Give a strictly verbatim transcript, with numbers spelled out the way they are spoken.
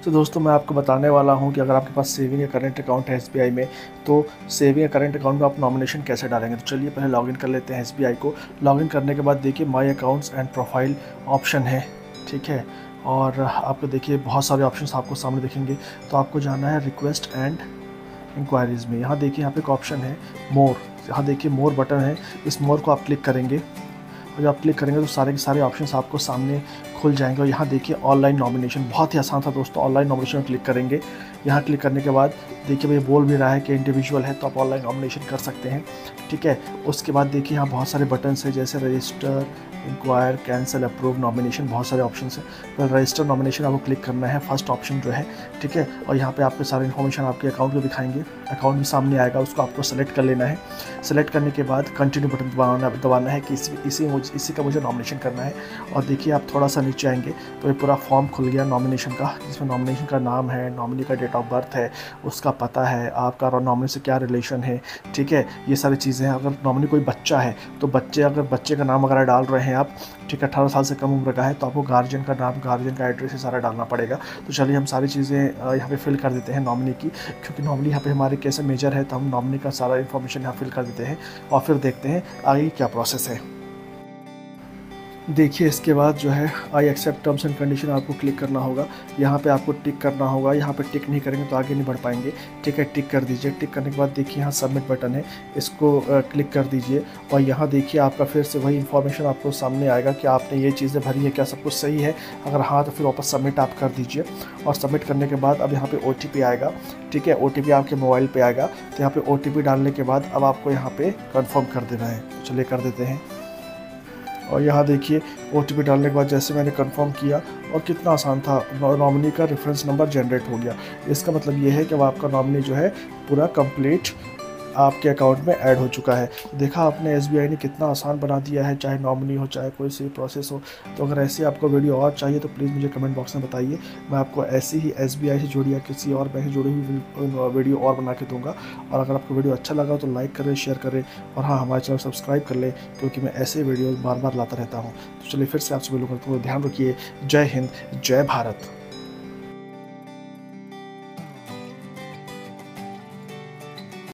तो दोस्तों मैं आपको बताने वाला हूं कि अगर आपके पास सेविंग या करंट अकाउंट है एसबीआई में, तो सेविंग या करंट अकाउंट में आप नॉमिनेशन कैसे डालेंगे। तो चलिए पहले लॉगिन कर लेते हैं एसबीआई को। लॉगिन करने के बाद देखिए my accounts and profile option है, ठीक है। और आपको देखिए बहुत सारे ऑप्शंस आपको सामने दिखेंगे। तो आपको जाना है रिक्वेस्ट एंड इंक्वायरीज़ में। यहाँ देखिए यहाँ पे एक ऑप्शन है मोर, यहाँ देखिए मोर बटन है, इस मोर को आप क्लिक करेंगे और जब आप क्लिक करेंगे तो सारे के सारे ऑप्शंस आपको सामने खुल जाएंगे। और यहाँ देखिए ऑनलाइन नॉमिनेशन, बहुत ही आसान था दोस्तों। ऑनलाइन नॉमिनेशन में क्लिक करेंगे। यहाँ क्लिक करने के बाद देखिए भाई बोल भी रहा है कि इंडिविजुअल है तो आप ऑनलाइन नॉमिनेशन कर सकते हैं, ठीक है। उसके बाद देखिए यहाँ बहुत सारे बटन्स हैं, जैसे register, enquire, cancel, approve, nomination, बहुत सारे ऑप्शन हैं। तो रजिस्टर नॉमिनेशन आपको क्लिक करना है, फर्स्ट ऑप्शन जो है, ठीक है। और यहाँ पे आपके सारे इन्फॉर्मेशन आपके अकाउंट को दिखाएंगे, अकाउंट भी सामने आएगा, उसको आपको सेलेक्ट कर लेना है। सेलेक्ट करने के बाद कंटिन्यू बटन दबाना दबाना है कि इसी इसी मुझे इसी का मुझे नॉमिनेशन करना है। और देखिए आप थोड़ा सा नीचे आएंगे तो ये पूरा फॉर्म खुल गया नॉमिनेशन का, जिसमें नॉमिनेशन का नाम है, नॉमिनी का डेट ऑफ बर्थ है, उसका पता है, आपका नॉमिनी से क्या रिलेशन है, ठीक है। ये सारी चीज़ें हैं। अगर नॉमिनी कोई बच्चा है तो बच्चे अगर बच्चे का नाम वगैरह डाल रहे हैं आप, ठीक है, अठारह साल से कम उम्र का है तो आपको गार्जियन का नाम, गार्जियन का एड्रेस, ये सारा डालना पड़ेगा। तो चलिए हम सारी चीज़ें यहाँ पे फिल कर देते हैं नॉमिनी की, क्योंकि नॉमिनी यहाँ पे हमारे केस में मेजर है, तो हम नॉमिनी का सारा इन्फॉर्मेशन यहाँ फिल कर देते हैं और फिर देखते हैं आगे क्या प्रोसेस है। देखिए इसके बाद जो है I accept terms and condition आपको क्लिक करना होगा। यहाँ पे आपको टिक करना होगा, यहाँ पे टिक नहीं करेंगे तो आगे नहीं बढ़ पाएंगे, ठीक है। टिक कर दीजिए। टिक करने के बाद देखिए यहाँ सबमिट बटन है, इसको क्लिक कर दीजिए। और यहाँ देखिए आपका फिर से वही इन्फॉर्मेशन आपको सामने आएगा कि आपने ये चीज़ें भरी है, क्या सब कुछ सही है। अगर हाँ तो फिर वापस सबमिट आप कर दीजिए। और सबमिट करने के बाद अब यहाँ पर ओ टी पी आएगा, ठीक है। ओ टी पी आपके मोबाइल पर आएगा। तो यहाँ पर ओ टी पी डालने के बाद अब आपको यहाँ पर कन्फर्म कर देना है। चलिए कर देते हैं। और यहाँ देखिए ओ टी पी डालने के बाद जैसे मैंने कंफर्म किया और कितना आसान था, नॉमिनी का रेफरेंस नंबर जनरेट हो गया। इसका मतलब ये है कि अब आपका नॉमिनी जो है पूरा कंप्लीट आपके अकाउंट में ऐड हो चुका है। देखा आपने एसबीआई ने कितना आसान बना दिया है, चाहे नॉमिनी हो चाहे कोई सी प्रोसेस हो। तो अगर ऐसी आपको वीडियो और चाहिए तो प्लीज़ मुझे कमेंट बॉक्स में बताइए, मैं आपको ऐसी ही एसबीआई से जुड़ी या किसी और बैंक से जुड़ी हुई वीडियो और बना के दूँगा। और अगर आपको वीडियो अच्छा लगा तो लाइक करें, शेयर करें और हाँ हमारे चैनल सब्सक्राइब कर लें, क्योंकि मैं ऐसे वीडियो बार बार लाता रहता हूँ। तो चलिए फिर से आपसे मिलूँगा, तो ध्यान रखिए। जय हिंद, जय भारत।